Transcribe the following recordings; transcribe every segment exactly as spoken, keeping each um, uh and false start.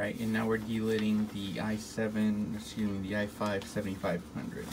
Alright, and now we're delidding the i seven, excuse me, the i five seventy-five hundred.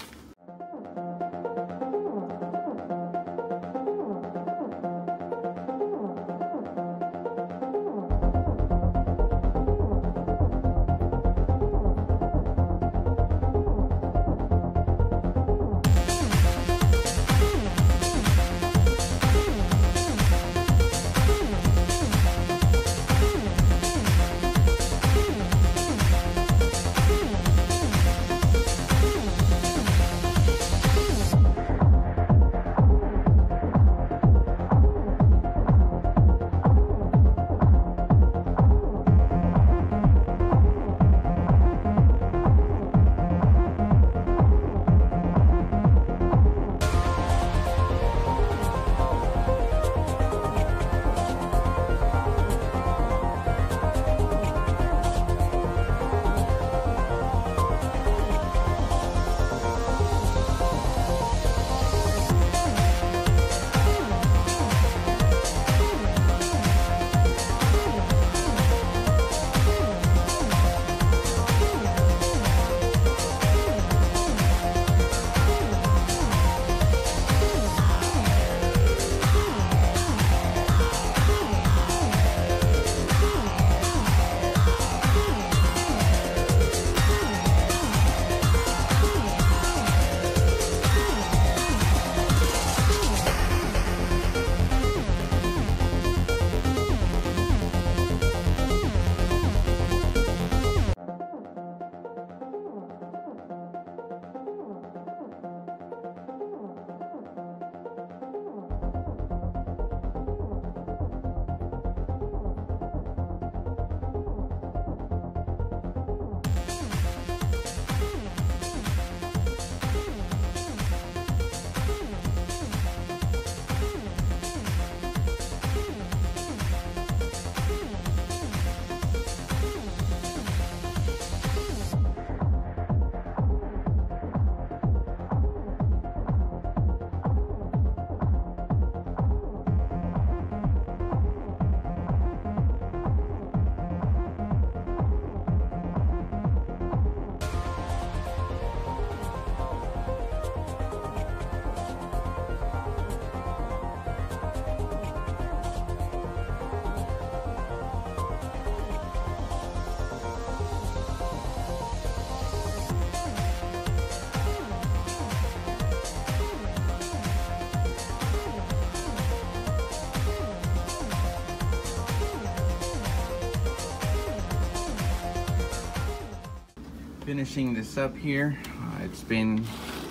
Finishing this up here. Uh, it's been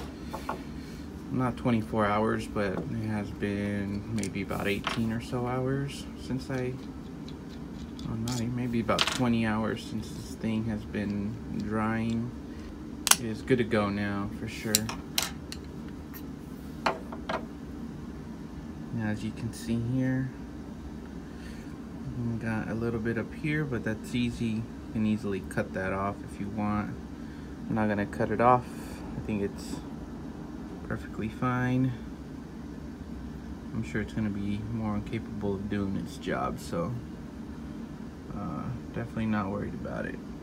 not twenty-four hours, but it has been maybe about eighteen or so hours since I, oh, not even, maybe about twenty hours since this thing has been drying. It is good to go now for sure. Now, as you can see here, we got a little bit up here, but that's easy. You can easily cut that off if you want. I'm not gonna cut it off. I think it's perfectly fine. I'm sure it's gonna be more incapable of doing its job, so uh, definitely not worried about it.